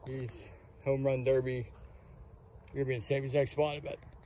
He's home run derby. You're being the same exact spot, I bet.